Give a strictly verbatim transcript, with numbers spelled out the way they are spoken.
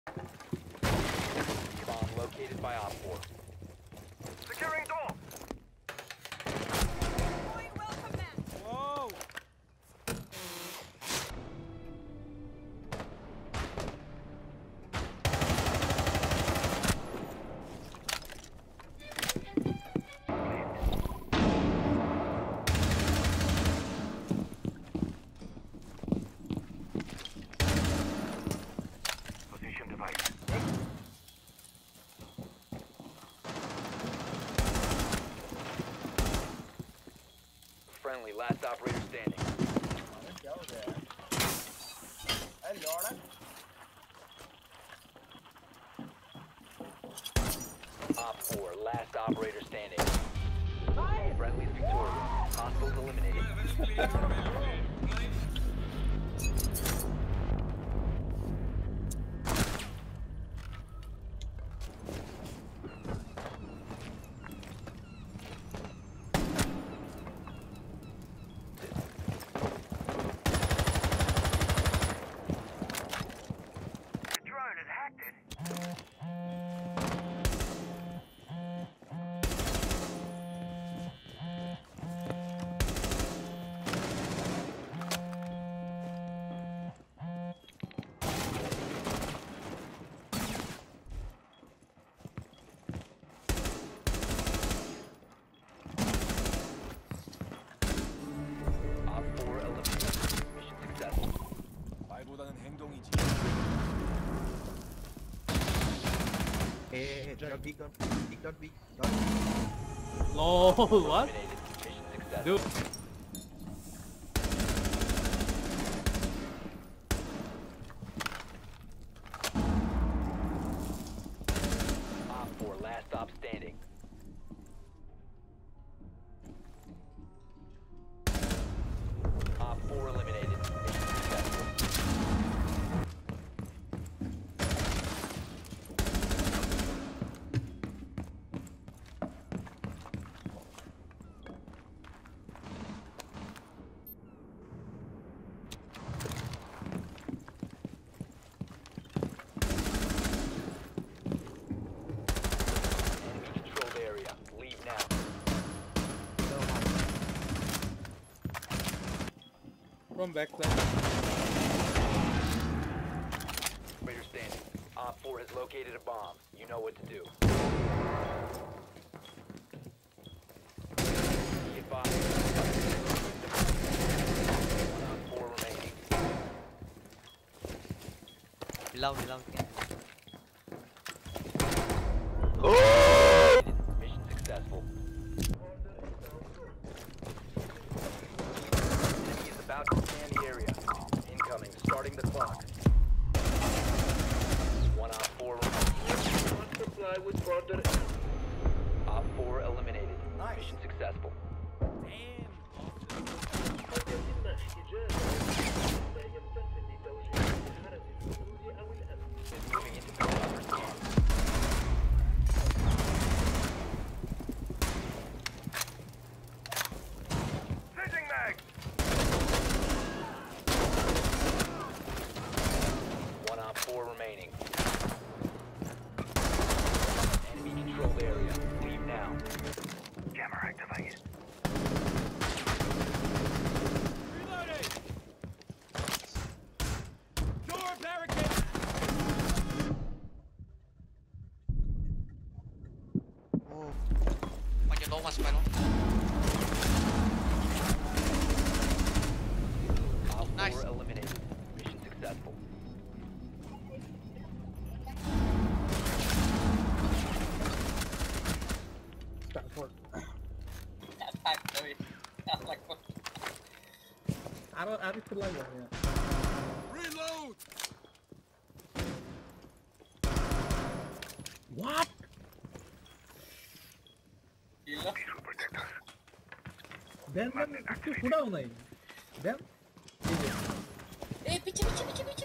Bomb located by Op four. Securing door. Whoa! Position device. Friendly, last operator standing. क्या हो गया अरे लौड़ा Op four, last operator standing. Friendly's victorious. Hostiles eliminated. The drone has hacked it. Op four eliminated. Mission successful. 말보다는 행동이지. Hey, don't be, don't be, don't be, don't be. Oh, what? Eliminated. Mission successful. Dude. Op four, last stop standing. Op four eliminated. Mission successful. Enemy controlled area. Leave now. From backside. Operator standing. Op four has located a bomb. You know what to do. Be advised. One Op four remaining. Hilaw, hilaw. Mission successful. Enemy is about to scan the area. Incoming. Starting the clock. One Op four remaining. Supply with border. Op four eliminated. Mission successful. Moving into cover. Switching mag. One Op four remaining. Enemy controlled area. Leave now. Jammer activated. Reloading! Door barricade! Pag ito, mas meron. Op Nice. four eliminated. Mission successful. Arrow, arrow still alive. Yeah. Reload! What? These will protect us. Then, then, इसको छुड़ा होना ही. Then, Eh, piche, piche, piche, piche.